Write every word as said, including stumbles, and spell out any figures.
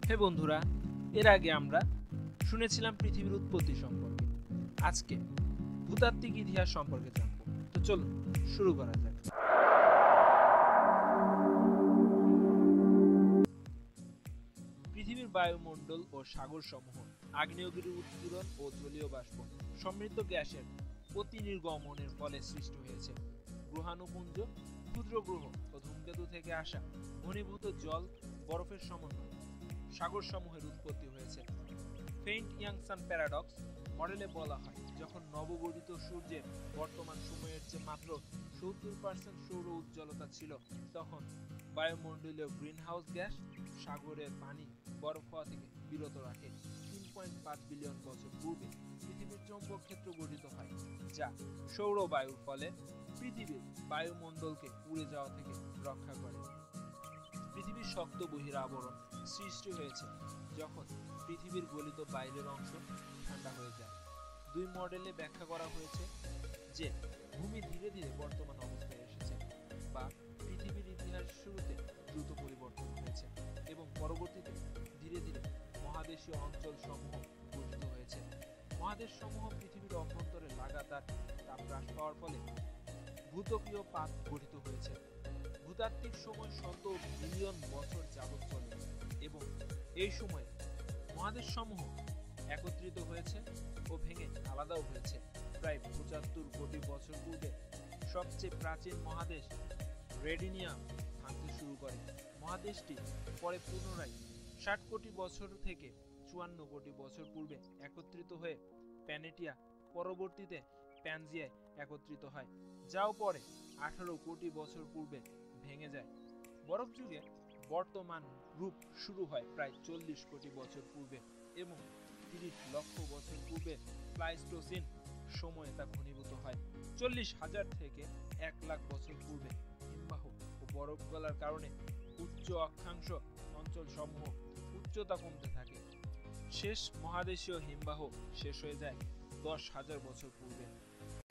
হে বন্ধুরা, এর আগে আমরা শুনেছিলাম পৃথিবীর উৎপত্তি সম্পর্কে। আজকে ভূতাত্ত্বিক ইতিহাস সম্পর্কে জানবো। তো চলুন শুরু করা যাক। পৃথিবীর বায়ুমণ্ডল ও সাগর সমূহ, আগ্নেয়গিরির উৎপীড়ন ও জলীয় বাষ্প সমৃদ্ধ গ্যাসের অতি নির্গমনের ফলে সৃষ্টি হয়েছে। গ্রহাণুপুঞ্জ, ক্ষুদ্র গ্রহ ও ধূমকেতু থেকে আসা ঘনীভূত জল, বরফের সমন্বয় সাগর সমূহের উৎপত্তি হয়েছে। ফেইন্ট ইয়াংসান প্যারাডক্স মডেলে বলা হয়, যখন নবগঠিত সূর্যের বর্তমান সময়ের চেয়ে মাত্র সত্তর পার্সেন্ট সৌর উজ্জ্বলতা ছিল, তখন বায়ুমণ্ডলীয় গ্রিনহাউস গ্যাস সাগরের পানি বরফ হওয়া থেকে বিরত রাখে। তিন পয়েন্ট পাঁচ বিলিয়ন বছর পূর্বে পৃথিবীর চৌম্বক ক্ষেত্র গঠিত হয়, যা সৌর বায়ুর ফলে পৃথিবীর বায়ুমণ্ডলকে উড়ে যাওয়া থেকে রক্ষা করে। পৃথিবীর শক্ত বহিরাবরণ সৃষ্টি হয়েছে যখন পৃথিবীর গলিত বাইরের অংশ ঠান্ডা হয়ে যায়। দুই মডেলে ব্যাখ্যা করা হয়েছে যে ভূমি ধীরে ধীরে বর্তমান অবস্থায় এসেছে, বা পৃথিবীর ইতিহাস শুরুতে দ্রুত পরিবর্তন হয়েছে এবং পরবর্তীতে ধীরে ধীরে মহাদেশীয় অঞ্চল সমূহ গঠিত হয়েছে। মহাদেশ সমূহ পৃথিবীর অভ্যন্তরে লাগাতার তাপ হ্রাস পাওয়ার ফলে ভূত্বকীয় পাত গঠিত হয়েছে। ভূতাত্ত্বিক সময় শত মিলিয়ন বছর যাবৎ চলে এবং এই সময়ে মহাদেশ সমূহ একত্রিত হয়েছে ও ভেঙে আলাদাও হয়েছে। প্রায় পঁচাত্তর কোটি বছর পূর্বে সবচেয়ে প্রাচীন মহাদেশ রেডিনিয়াম ভাঙতে শুরু করে। মহাদেশটি পরে পুনরায় ষাট কোটি বছর থেকে চুয়ান্ন কোটি বছর পূর্বে একত্রিত হয়ে প্যানেটিয়া, পরবর্তীতে প্যানজিয়ায় একত্রিত হয়, যাও পরে আঠারো কোটি বছর পূর্বে ভেঙে যায়। বরফ যুগে বর্তমান রূপ শুরু হয় প্রায় চল্লিশ কোটি বছর পূর্বে এবং তিরিশ লক্ষ বছর পূর্বে প্লাইস্টোসিন সময়ে তা ঘনীভূত হয়। চল্লিশ হাজার থেকে এক লাখ বছর পূর্বে হিমবাহ ও বরফ গলার কারণে উচ্চ অক্ষাংশ অঞ্চল সমূহ উচ্চতা কমতে থাকে। শেষ মহাদেশীয় হিমবাহ শেষ হয়ে যায় দশ হাজার বছর পূর্বে।